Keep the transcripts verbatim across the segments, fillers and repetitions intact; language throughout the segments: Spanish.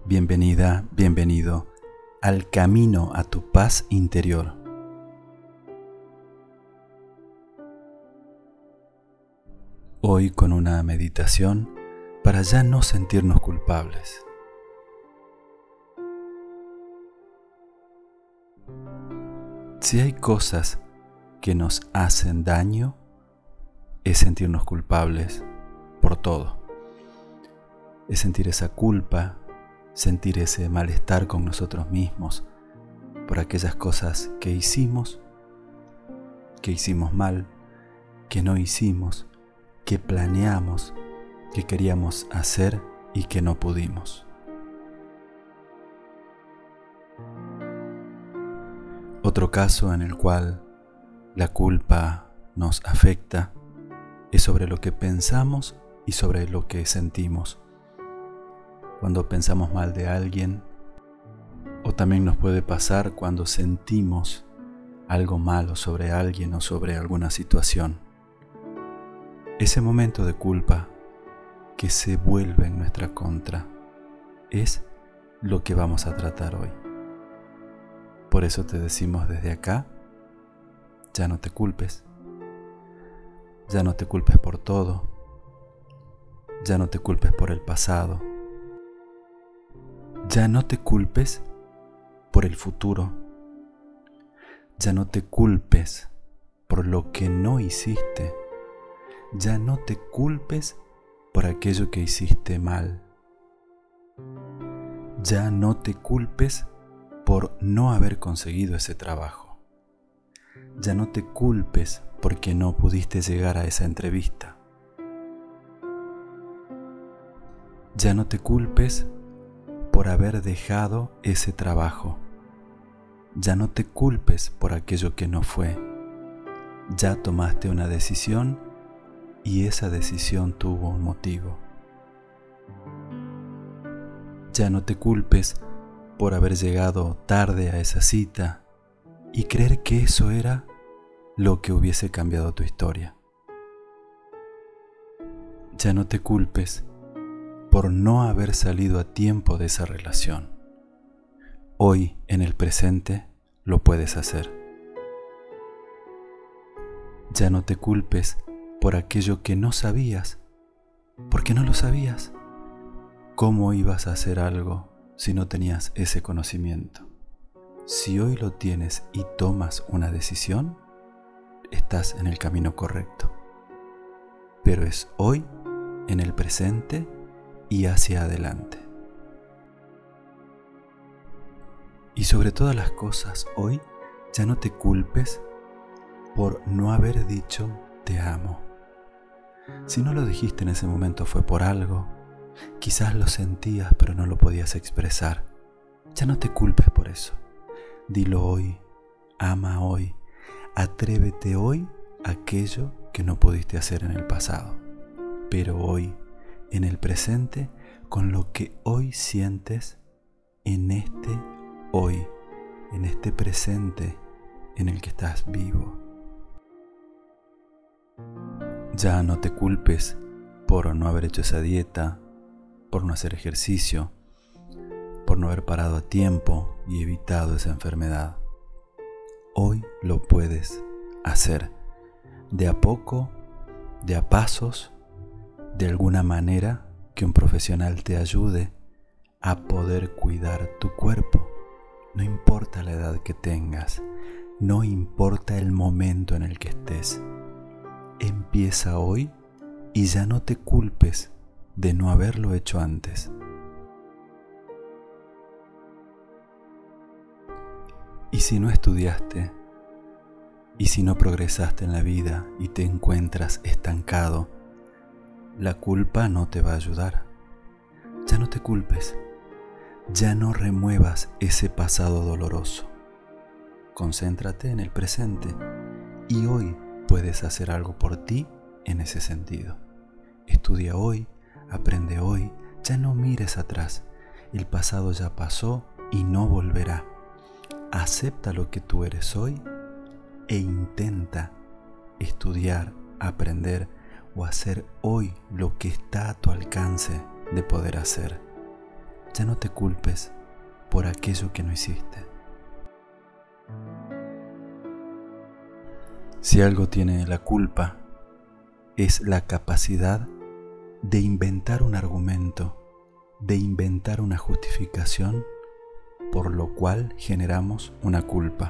Bienvenida, bienvenido al camino a tu paz interior. Hoy con una meditación para ya no sentirnos culpables. Si hay cosas que nos hacen daño, es sentirnos culpables por todo. Es sentir esa culpa, sentir ese malestar con nosotros mismos por aquellas cosas que hicimos, que hicimos mal, que no hicimos, que planeamos, que queríamos hacer y que no pudimos. Otro caso en el cual la culpa nos afecta es sobre lo que pensamos y sobre lo que sentimos. Cuando pensamos mal de alguien, o también nos puede pasar cuando sentimos algo malo sobre alguien o sobre alguna situación. Ese momento de culpa que se vuelve en nuestra contra es lo que vamos a tratar hoy. Por eso te decimos desde acá, ya no te culpes, ya no te culpes por todo, ya no te culpes por el pasado, ya no te culpes por el futuro, ya no te culpes por lo que no hiciste, ya no te culpes por aquello que hiciste mal, ya no te culpes por no haber conseguido ese trabajo, ya no te culpes porque no pudiste llegar a esa entrevista, ya no te culpes por haber dejado ese trabajo. Ya no te culpes por aquello que no fue. Ya tomaste una decisión y esa decisión tuvo un motivo. Ya no te culpes por haber llegado tarde a esa cita y creer que eso era lo que hubiese cambiado tu historia. Ya no te culpes por no haber salido a tiempo de esa relación. Hoy, en el presente, lo puedes hacer. Ya no te culpes por aquello que no sabías, porque no lo sabías. ¿Cómo ibas a hacer algo si no tenías ese conocimiento? Si hoy lo tienes y tomas una decisión, estás en el camino correcto. Pero es hoy, en el presente, y hacia adelante. Y sobre todas las cosas, hoy ya no te culpes por no haber dicho te amo. Si no lo dijiste en ese momento fue por algo, quizás lo sentías pero no lo podías expresar. Ya no te culpes por eso. Dilo hoy, ama hoy, atrévete hoy a aquello que no pudiste hacer en el pasado. Pero hoy, en el presente, con lo que hoy sientes en este hoy, en este presente en el que estás vivo. Ya no te culpes por no haber hecho esa dieta, por no hacer ejercicio, por no haber parado a tiempo y evitado esa enfermedad. Hoy lo puedes hacer, de a poco, de a pasos, de alguna manera que un profesional te ayude a poder cuidar tu cuerpo. No importa la edad que tengas, no importa el momento en el que estés. Empieza hoy y ya no te culpes de no haberlo hecho antes. Y si no estudiaste, y si no progresaste en la vida y te encuentras estancado, la culpa no te va a ayudar. Ya no te culpes. Ya no remuevas ese pasado doloroso. Concéntrate en el presente y hoy puedes hacer algo por ti en ese sentido. Estudia hoy, aprende hoy, ya no mires atrás. El pasado ya pasó y no volverá. Acepta lo que tú eres hoy e intenta estudiar, aprender o hacer hoy lo que está a tu alcance de poder hacer. ya no te culpes por aquello que no hiciste. Si algo tiene la culpa, es la capacidad de inventar un argumento, de inventar una justificación, por lo cual generamos una culpa.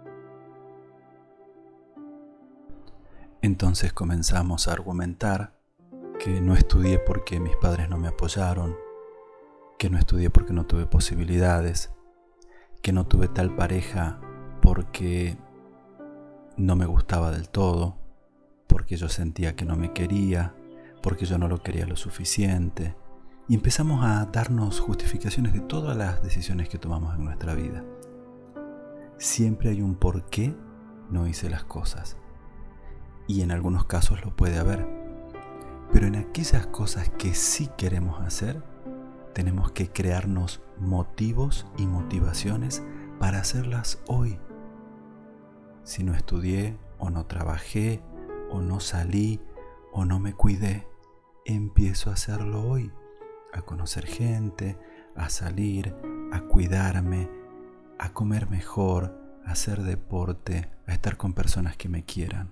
Entonces comenzamos a argumentar que no estudié porque mis padres no me apoyaron, que no estudié porque no tuve posibilidades, que no tuve tal pareja porque no me gustaba del todo, porque yo sentía que no me quería, porque yo no lo quería lo suficiente. Y empezamos a darnos justificaciones de todas las decisiones que tomamos en nuestra vida. Siempre hay un por qué no hice las cosas. Y en algunos casos lo puede haber. Pero en aquellas cosas que sí queremos hacer, tenemos que crearnos motivos y motivaciones para hacerlas hoy. Si no estudié, o no trabajé, o no salí, o no me cuidé, empiezo a hacerlo hoy. A conocer gente, a salir, a cuidarme, a comer mejor, a hacer deporte, a estar con personas que me quieran.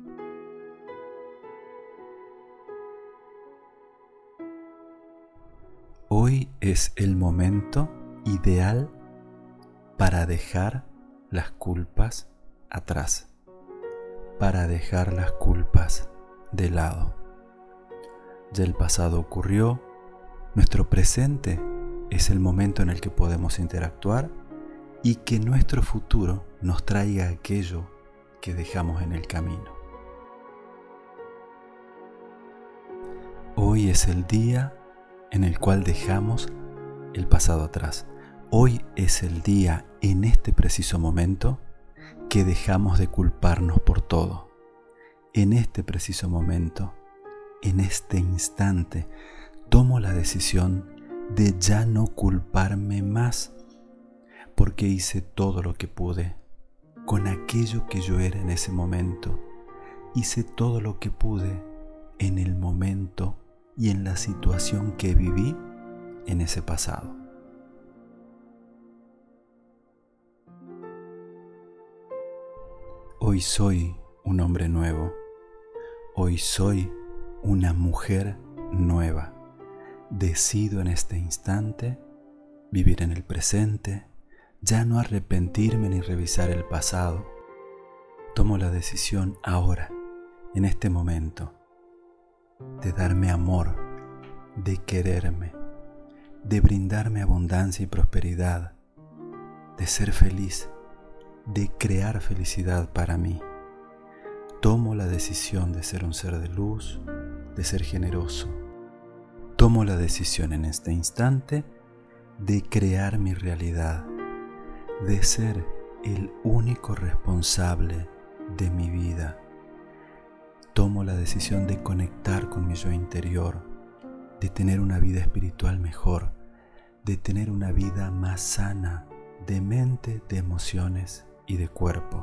Hoy es el momento ideal para dejar las culpas atrás, para dejar las culpas de lado. Ya el pasado ocurrió, nuestro presente es el momento en el que podemos interactuar y que nuestro futuro nos traiga aquello que dejamos en el camino. Hoy es el día en el cual dejamos el pasado atrás. Hoy es el día, en este preciso momento, que dejamos de culparnos por todo. En este preciso momento, en este instante, tomo la decisión de ya no culparme más, porque hice todo lo que pude con aquello que yo era en ese momento. Hice todo lo que pude en el momento y en la situación que viví en ese pasado. Hoy soy un hombre nuevo. Hoy soy una mujer nueva. Decido en este instante vivir en el presente, ya no arrepentirme ni revisar el pasado. Tomo la decisión ahora, en este momento, de darme amor, de quererme, de brindarme abundancia y prosperidad, de ser feliz, de crear felicidad para mí. Tomo la decisión de ser un ser de luz, de ser generoso. Tomo la decisión en este instante de crear mi realidad, de ser el único responsable de mi vida. Tomo la decisión de conectar con mi yo interior, de tener una vida espiritual mejor, de tener una vida más sana, de mente, de emociones y de cuerpo.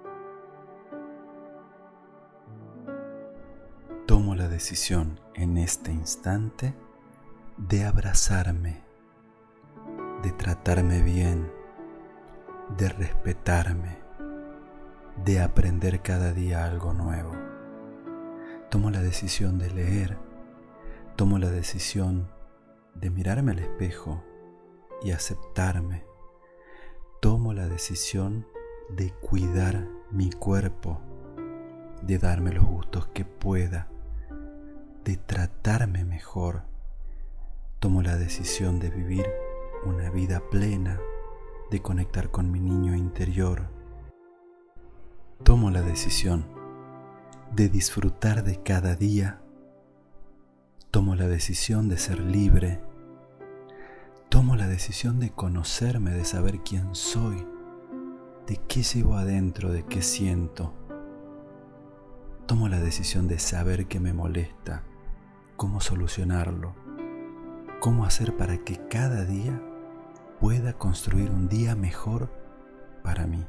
Tomo la decisión en este instante de abrazarme, de tratarme bien, de respetarme, de aprender cada día algo nuevo. Tomo la decisión de leer, tomo la decisión de mirarme al espejo y aceptarme. Tomo la decisión de cuidar mi cuerpo, de darme los gustos que pueda, de tratarme mejor. Tomo la decisión de vivir una vida plena, de conectar con mi niño interior. Tomo la decisión de disfrutar de cada día. Tomo la decisión de ser libre. Tomo la decisión de conocerme, de saber quién soy, de qué llevo adentro, de qué siento. Tomo la decisión de saber qué me molesta, cómo solucionarlo, cómo hacer para que cada día pueda construir un día mejor para mí.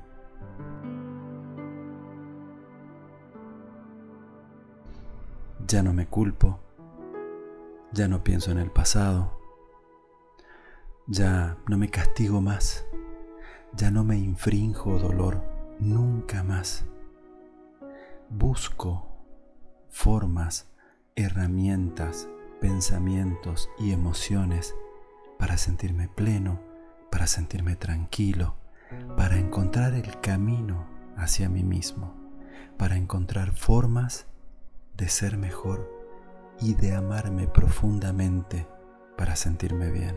Ya no me culpo, ya no pienso en el pasado, Ya no me castigo más, ya no me infrinjo dolor nunca más. Busco formas, herramientas, pensamientos y emociones para sentirme pleno, para sentirme tranquilo, para encontrar el camino hacia mí mismo, para encontrar formas de ser mejor y de amarme profundamente para sentirme bien.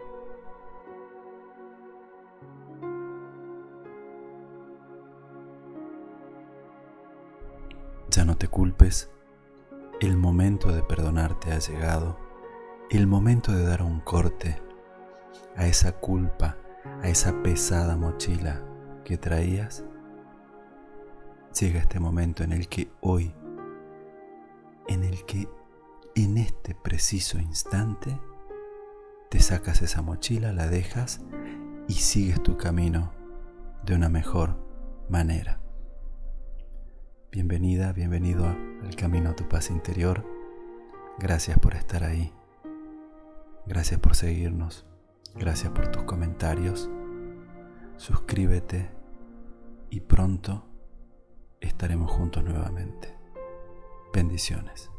Ya no te culpes, el momento de perdonarte ha llegado, el momento de dar un corte a esa culpa, a esa pesada mochila que traías. Llega este momento en el que hoy, en el que en este preciso instante, te sacas esa mochila, la dejas y sigues tu camino de una mejor manera. Bienvenida, bienvenido al camino a tu paz interior. Gracias por estar ahí. Gracias por seguirnos. Gracias por tus comentarios. Suscríbete y pronto estaremos juntos nuevamente. Bendiciones.